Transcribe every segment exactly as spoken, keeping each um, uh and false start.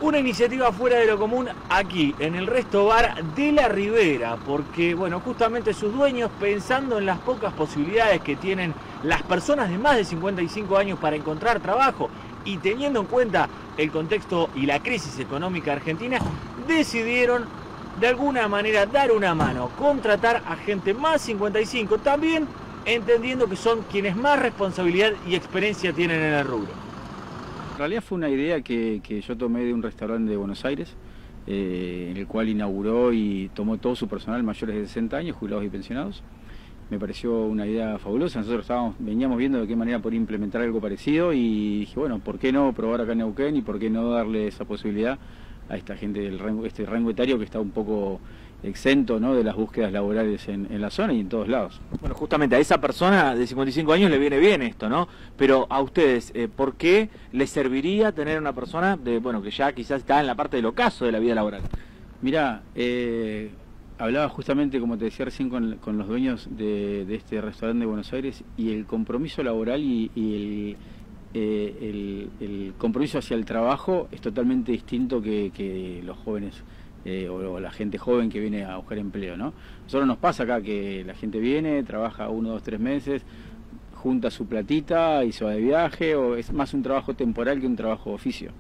Una iniciativa fuera de lo común aquí, en el Resto Bar de la Ribera, porque, bueno, justamente sus dueños, pensando en las pocas posibilidades que tienen las personas de más de cincuenta y cinco años para encontrar trabajo y teniendo en cuenta el contexto y la crisis económica argentina, decidieron de alguna manera dar una mano, contratar a gente más cincuenta y cinco, también entendiendo que son quienes más responsabilidad y experiencia tienen en el rubro. En realidad fue una idea que, que yo tomé de un restaurante de Buenos Aires, eh, en el cual inauguró y tomó todo su personal mayores de sesenta años, jubilados y pensionados. Me pareció una idea fabulosa. Nosotros estábamos, veníamos viendo de qué manera poder implementar algo parecido y dije, bueno, ¿por qué no probar acá en Neuquén y por qué no darle esa posibilidad a esta gente del rango, este rango etario que está un poco exento, ¿no?, de las búsquedas laborales en, en la zona y en todos lados? Bueno, justamente a esa persona de cincuenta y cinco años le viene bien esto, ¿no? Pero a ustedes, eh, ¿por qué les serviría tener una persona de, bueno, que ya quizás está en la parte del ocaso de la vida laboral? Mirá, eh, hablaba justamente, como te decía recién, con, con los dueños de, de este restaurante de Buenos Aires, y el compromiso laboral y, y el, eh, el, el compromiso hacia el trabajo es totalmente distinto que, que los jóvenes. Eh, o, o la gente joven que viene a buscar empleo, ¿no? Nosotros nos pasa acá que la gente viene, trabaja uno, dos, tres meses, junta su platita y se va de viaje, o es más un trabajo temporal que un trabajo oficio.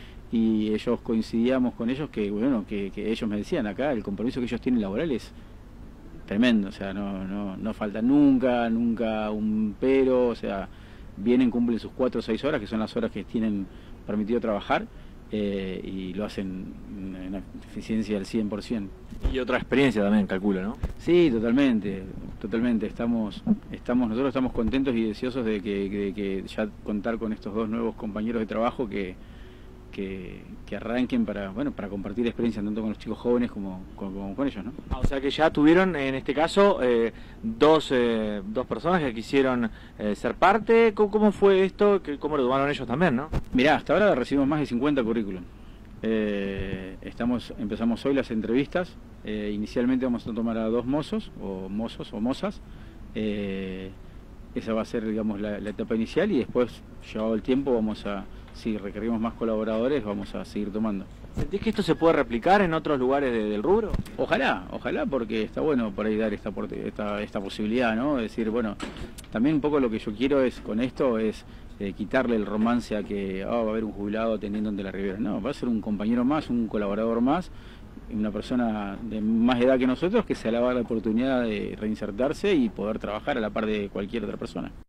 Y ellos coincidíamos con ellos que, bueno, que, que ellos me decían acá, el compromiso que ellos tienen laboral es tremendo, o sea, no, no, no falta nunca, nunca un pero, o sea, vienen, cumplen sus cuatro o seis horas, que son las horas que tienen permitido trabajar, Eh, y lo hacen en eficiencia al cien por ciento. Y otra experiencia también, calculo, ¿no? Sí, totalmente, totalmente. Estamos, estamos, nosotros estamos contentos y deseosos de que, de que ya contar con estos dos nuevos compañeros de trabajo que, que, que arranquen para, bueno, para compartir experiencias tanto con los chicos jóvenes como, como, como con ellos, ¿no? Ah, o sea que ya tuvieron, en este caso, eh, dos, eh, dos personas que quisieron eh, ser parte. ¿Cómo, cómo fue esto? ¿Cómo lo tomaron ellos también, no? Mirá, hasta ahora recibimos más de cincuenta currículum. Eh, estamos, empezamos hoy las entrevistas. Eh, inicialmente vamos a tomar a dos mozos, o mozos o mozas. Eh, esa va a ser, digamos, la, la etapa inicial, y después, llevado el tiempo, vamos a, si requerimos más colaboradores, vamos a seguir tomando. ¿Sentís que esto se puede replicar en otros lugares de, del rubro? Ojalá, ojalá, porque está bueno por ahí dar esta, esta, esta posibilidad, ¿no? Es decir, bueno, también un poco lo que yo quiero es, con esto, es eh, quitarle el romance a que oh, va a haber un jubilado atendiendo ante la Ribera. No, va a ser un compañero más, un colaborador más, una persona de más edad que nosotros que se le va a dar la oportunidad de reinsertarse y poder trabajar a la par de cualquier otra persona.